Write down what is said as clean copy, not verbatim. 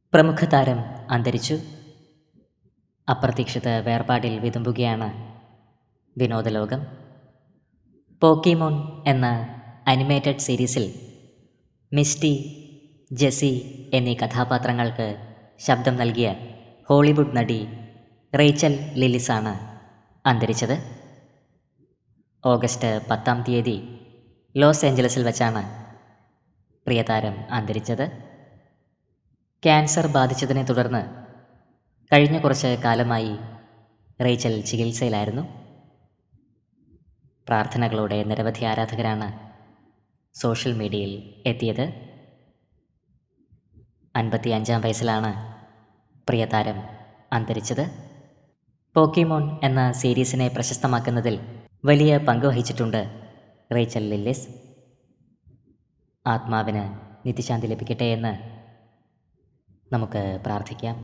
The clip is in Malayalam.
പ്രമുഖ താരം അന്തരിച്ചു. അപ്രതീക്ഷിത വേർപാടിൽ വിതുമ്പുകയാണ് വിനോദലോകം. പോക്കിമോൻ എന്ന അനിമേറ്റഡ് സീരീസിൽ മിസ്റ്റി, ജെസ്സി എന്നീ കഥാപാത്രങ്ങൾക്ക് ശബ്ദം നൽകിയ ഹോളിവുഡ് നടി റേച്ചൽ ലില്ലിസാണ് അന്തരിച്ചത്. ഓഗസ്റ്റ് 10 ലോസ് ഏഞ്ചലസിൽ വച്ചാണ് പ്രിയതാരം അന്തരിച്ചത്. ക്യാൻസർ ബാധിച്ചതിനെ തുടർന്ന് കഴിഞ്ഞ കുറച്ച് കാലമായി റേച്ചൽ ചികിത്സയിലായിരുന്നു. പ്രാർത്ഥനകളോടെ നിരവധി ആരാധകരാണ് സോഷ്യൽ മീഡിയയിൽ എത്തിയത്. 55 വയസ്സിലാണ് പ്രിയതാരം അന്തരിച്ചത്. പോക്കിമോൻ എന്ന സീരീസിനെ പ്രശസ്തമാക്കുന്നതിൽ വലിയ പങ്ക് വഹിച്ചിട്ടുണ്ട് റേച്ചൽ ലില്ലിസ്. ആത്മാവിന് നിത്യശാന്തി ലഭിക്കട്ടെ എന്ന് നമുക്ക് പ്രാർത്ഥിക്കാം.